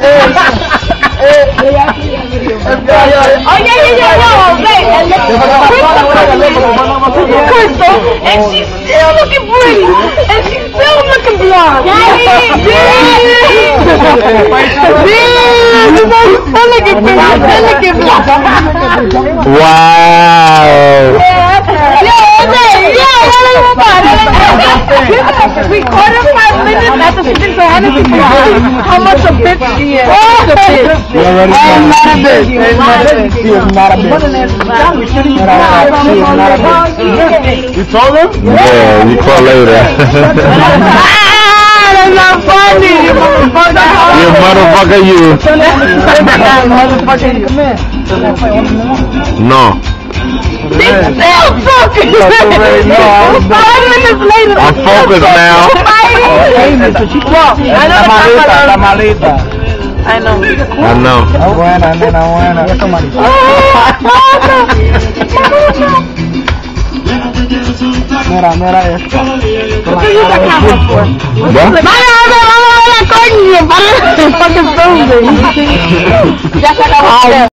Crystal, and she's still looking pretty, and she's still looking blonde. Wow. We quarter 5 minutes after she did her Hennessy for how much a bitch she is. I'm not a bitch. She is not a bitch. You told him? Yeah, you call later. That's not funny. You motherfucker, you. No. She's still talking. 5 minutes later. I'm focused now. I know. I know. Buena, nena, buena. Mira esto. Ya se acabó.